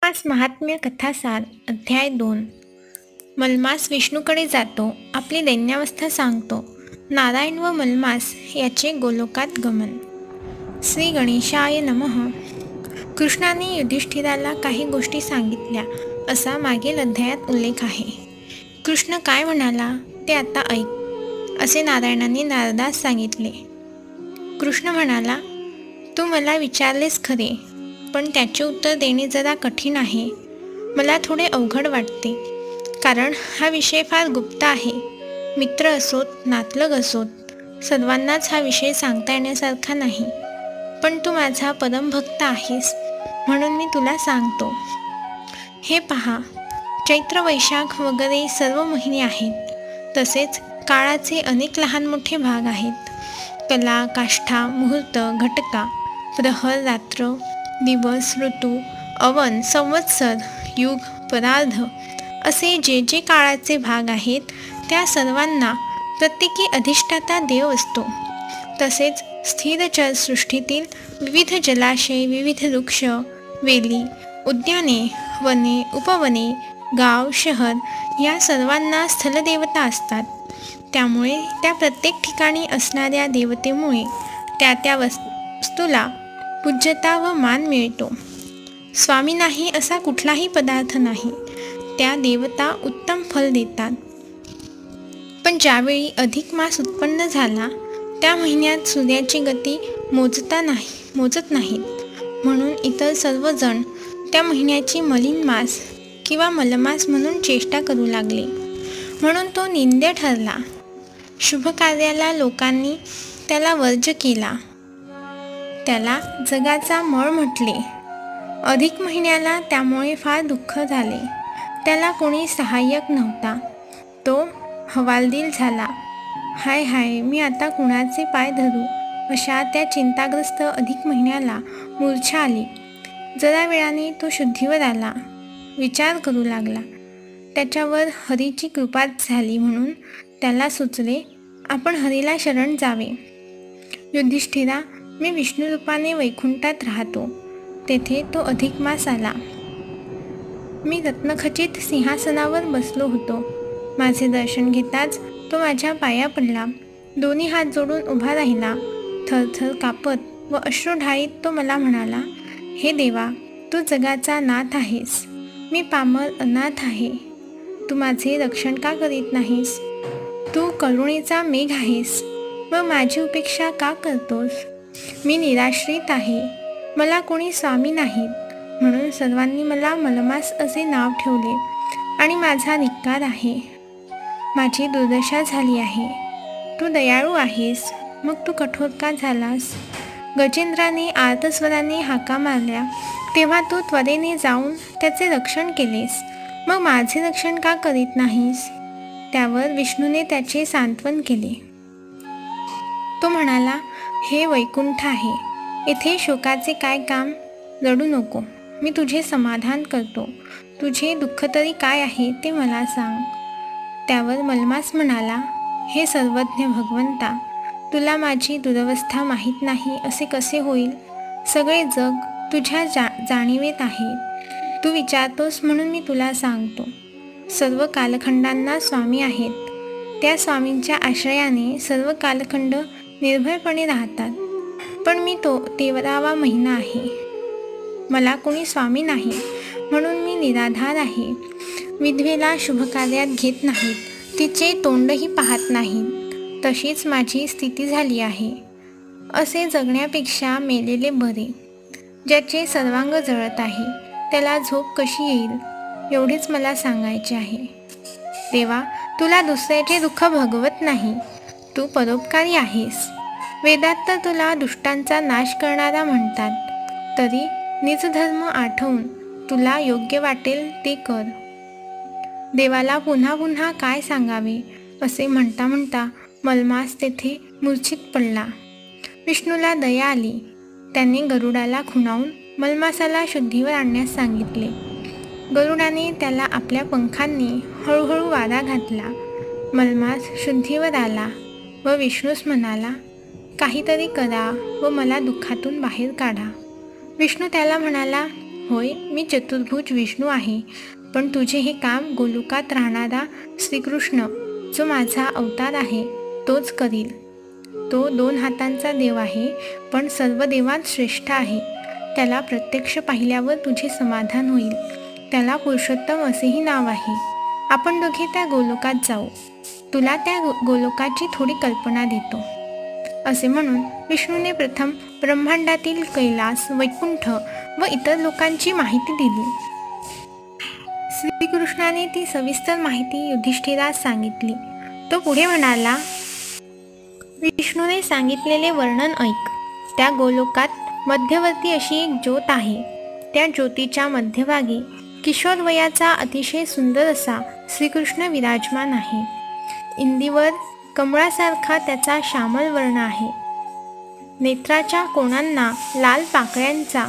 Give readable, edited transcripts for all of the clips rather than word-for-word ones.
मलमास महात्म्य कथासार अध्याय 2. मलमास विष्णूकडे जातो, आपली दैन्यावस्था सांगतो. नारायण व मलमास याचे गोलोकात गमन. श्री गणेशाय नमः. कृष्णाने युधिष्ठिराला काही गोष्टी सांगितल्या असा मागील अध्यायात उल्लेख आहे. कृष्ण काय म्हणाला ते आता ऐक, असे नारायणाने नारदास सांगितले. कृष्ण म्हणाला, तू मला विचारलेस खरे, पण त्याचे उत्तर देणे जरा कठीण आहे. मला थोडे अवघड वाटते, कारण हा विषय फार गुप्त आहे. मित्र असोत, नातलग असोत, सर्वांनाच हा विषय सांगता येण्यासारखा नाही. पण तू माझा परमभक्त आहेस, म्हणून मी तुला सांगतो. हे पहा, चैत्र वैशाख वगैरे सर्व महिने आहेत. तसेच काळाचे अनेक लहान मोठे भाग आहेत. कला, काष्ठा, मुहूर्त, घटका, प्रहर, रात्र, दिवस, ऋतू, अवन, संवत्सर, युग, परार्ध असे जे जे काळाचे भाग आहेत, त्या सर्वांना प्रत्येकी अधिष्ठाता देव असतो. तसेच स्थिरचर सृष्टीतील विविध जलाशय, विविध वृक्ष, वेली, उद्याने, वने, उपवने, गाव, शहर या सर्वांना स्थलदेवता असतात. त्यामुळे त्या प्रत्येक ठिकाणी असणाऱ्या देवतेमुळे त्या त्या वस्तूला पूज्यता व मान मिळतो. स्वामी नाही असा कुठलाही पदार्थ नाही. त्या देवता उत्तम फल देतात. पण ज्यावेळी अधिक मास उत्पन्न झाला, त्या महिन्यात सूर्याची गती मोजत नाहीत. म्हणून इतर सर्वजण त्या महिन्याची मलिन मास किंवा मलमास म्हणून चेष्टा करू लागले. म्हणून तो निंद्य ठरला. शुभ कार्याला लोकांनी त्याला वर्ज्य केला. त्याला जगाचा मळ म्हटले. अधिक महिन्याला त्यामुळे फार दुःख झाले. त्याला कोणी सहाय्यक नव्हता. तो हवालदिल झाला. हाय हाय, मी आता कुणाचे पाय धरू, अशा त्या चिंताग्रस्त अधिक महिन्याला मूर्छा आली. जरा वेळाने तो शुद्धीवर आला. विचार करू लागला. त्याच्यावर हरीची कृपा झाली, म्हणून त्याला सुचले, आपण हरीला शरण जावे. युधिष्ठिरा, मी विष्णू रूपाने वैकुंठात राहतो. तेथे तो अधिक मास आला. मी रत्नखचित सिंहासनावर बसलो होतो. माझे दर्शन घेताच तो माझ्या पाया पडला. दोन्ही हात जोडून उभा राहिला. थरथर कापत व अश्रू ढाळीत तो मला म्हणाला, हे देवा, तू जगाचा नाथ आहेस. मी पामर अनाथ आहे. तू माझे रक्षण का करीत नाहीस? तू करुणेचा मेघ आहेस व माझी उपेक्षा का करतोस? मी निराश्रित आहे. मला कोणी स्वामी नाहीत, म्हणून सर्वांनी मला मलमास असे नाव ठेवले आणि माझा धिक्कार आहे. माझी दुर्दशा झाली आहे. तू दयाळू आहेस, मग तू कठोर का झालास? गजेंद्राने आर्तस्वराने हाका मारल्या, तेव्हा तू त्वरेने जाऊन त्याचे रक्षण केलेस. मग माझे रक्षण का करीत नाहीस? त्यावर विष्णूने त्याचे सांत्वन केले. तो म्हणाला, हे वैकुंठ आहे. येथे शोकाचे काय काम? रडू नको. मी तुझे समाधान करतो. तुझे दुःख तरी काय आहे ते मला सांग. त्यावर मलमास म्हणाला, हे सर्वज्ञ भगवंता, तुला माझी दुरवस्था माहीत नाही असे कसे होईल? सगळे जग तुझ्या जाणीवेत आहे. तू विचारतोस म्हणून मी तुला सांगतो. सर्व कालखंडांना स्वामी आहेत. त्या स्वामींच्या आश्रयाने सर्व कालखंड निर्भयपणे राहतात. पण मी तो 13वा महिना आहे. मला कोणी स्वामी नाही, म्हणून मी निराधार आहे. विधवेला शुभकार्यात घेत नाहीत, तिचे तोंडही पाहत नाहीत. तशीच माझी स्थिती झाली आहे. असे जगण्यापेक्षा मेलेले बरे. ज्याचे सर्वांग जळत आहे, त्याला झोप कशी येईल, एवढेच मला सांगायचे आहे. देवा, तुला दुसऱ्याचे दुःख भगवत नाही. तू परोपकारी आहेस. वेदात तर तुला दुष्टांचा नाश करणारा म्हणतात. तरी निजधर्म आठवून तुला योग्य वाटेल ते कर. देवाला पुन्हा पुन्हा काय सांगावे असे म्हणता म्हणता मलमास तेथे मूर्छित पडला. विष्णूला दया आली. त्याने गरुडाला खुणावून मलमासाला शुद्धीवर आणण्यास सांगितले. गरुडाने त्याला आपल्या पंखांनी हळूहळू वारा घातला. मलमास शुद्धीवर आला व विष्णूस म्हणाला, काहीतरी करा व मला दुःखातून बाहेर काढा. विष्णू त्याला म्हणाला, होय, मी चतुर्भुज विष्णू आहे, पण तुझे हे काम गोलोकात राहणारा श्रीकृष्ण, जो माझा अवतार आहे, तोच करील. तो 2 हातांचा देव आहे, पण सर्व देवात श्रेष्ठ आहे. त्याला प्रत्यक्ष पाहिल्यावर तुझे समाधान होईल. त्याला पुरुषोत्तम असेही नाव आहे. आपण दोघे त्या गोलोकात जाऊ. तुला त्या गोलोकाची थोडी कल्पना देतो. असे म्हणून विष्णूने प्रथम ब्रह्मांडातील कैलास, वैकुंठ व इतर लोकांची माहिती दिली. श्रीकृष्णाने ती सविस्तर माहिती युधिष्ठिरास सांगितली. तो पुढे म्हणाला, विष्णूने सांगितलेले वर्णन ऐक. त्या गोलोकात मध्यवर्ती अशी एक ज्योत आहे. त्या ज्योतीच्या मध्यभागी किशोर वयाचा अतिशय सुंदर असा श्रीकृष्ण विराजमान आहे. इंदीवर कमळासारखा त्याचा श्यामल वर्ण आहे. नेत्राच्या कोणांना लाल पाकळ्यांचा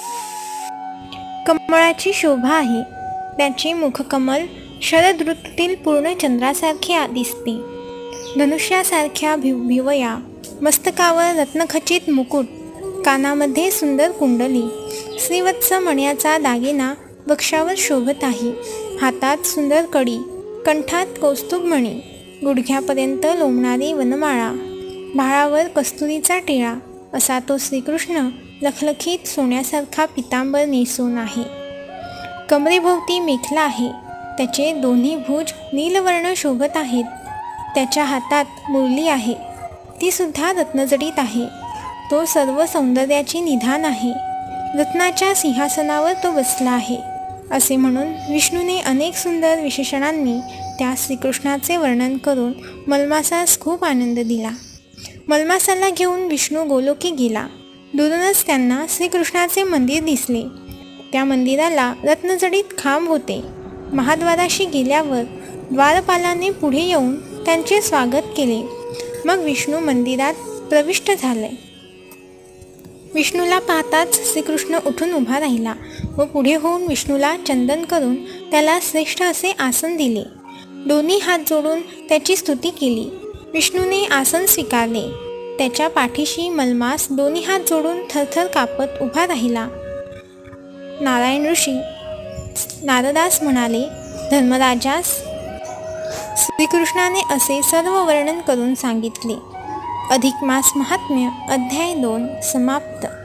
कमळाची शोभा आहे. त्याचे मुखकमल शरद ऋतूतील पूर्ण चंद्रासारखे दिसते. धनुष्यासारख्या भिवया, मस्तकावर रत्नखचित मुकुट, कानामध्ये सुंदर कुंडली, श्रीवत्स मण्याचा दागिना वक्षावर शोभत आहे. हातात सुंदर कडी, कंठात कौस्तुभमणी, गुडघ्यापर्यंत लोंबणारी वनमाळा, भाळावर कस्तुरीचा टिळा असा तो श्रीकृष्ण लखलखीत सोन्यासारखा पितांबर नेसून आहे. कमरेभोवती मेखला आहे. त्याचे दोन्ही भुज नीलवर्ण शोभत आहेत. त्याच्या हातात मुरली आहे. ती सुद्धा रत्नजडित आहे. तो सर्व सौंदर्याचे निधान आहे. रत्नाच्या सिंहासनावर तो बसला आहे. असे म्हणून विष्णूने अनेक सुंदर विशेषणांनी त्या श्रीकृष्णाचे वर्णन करून मलमासास खूप आनंद दिला. मलमासाला घेऊन विष्णू गोलोकी गेला. दुरूनच त्यांना श्रीकृष्णाचे मंदिर दिसले. त्या मंदिराला रत्नजडित खांब होते. महाद्वाराशी गेल्यावर द्वारपालाने पुढे येऊन त्यांचे स्वागत केले. मग विष्णू मंदिरात प्रविष्ट झाले. विष्णूला पाहताच श्रीकृष्ण उठून उभा राहिला व पुढे होऊन विष्णूला चंदन करून त्याला श्रेष्ठ असे आसन दिले. दोन्ही हात जोडून त्याची स्तुती केली. विष्णूने आसन स्वीकारले. त्याच्या पाठीशी मलमास दोन्ही हात जोडून थरथर कापत उभा राहिला. नारायण ऋषी नारदास म्हणाले, धर्मराजास श्रीकृष्णाने असे सर्व वर्णन करून सांगितले. अधिक मास महात्म्य अध्याय 2 समाप्त.